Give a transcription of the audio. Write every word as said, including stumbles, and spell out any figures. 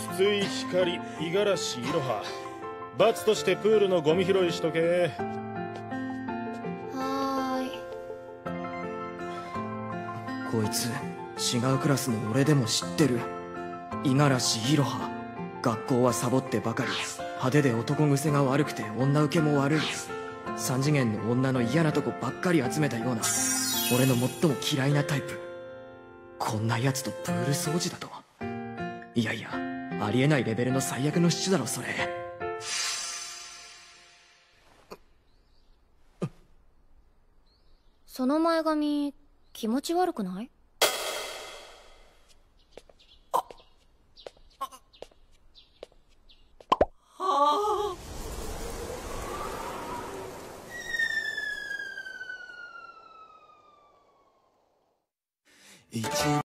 筒井光、五十嵐いろは、罰としてプールのゴミ拾いしとけ。 はーい。 こいつ違うクラスの俺でも知ってる。五十嵐いろは。学校はサボってばかり、派手で男癖が悪くて女受けも悪い。三次元の女の嫌なとこばっかり集めたような、俺の最も嫌いなタイプ。こんな奴とプール掃除だと。いやいや、ありえないレベルの最悪のシチュだろそれ。 その前髪気持ち悪くない？ はあ。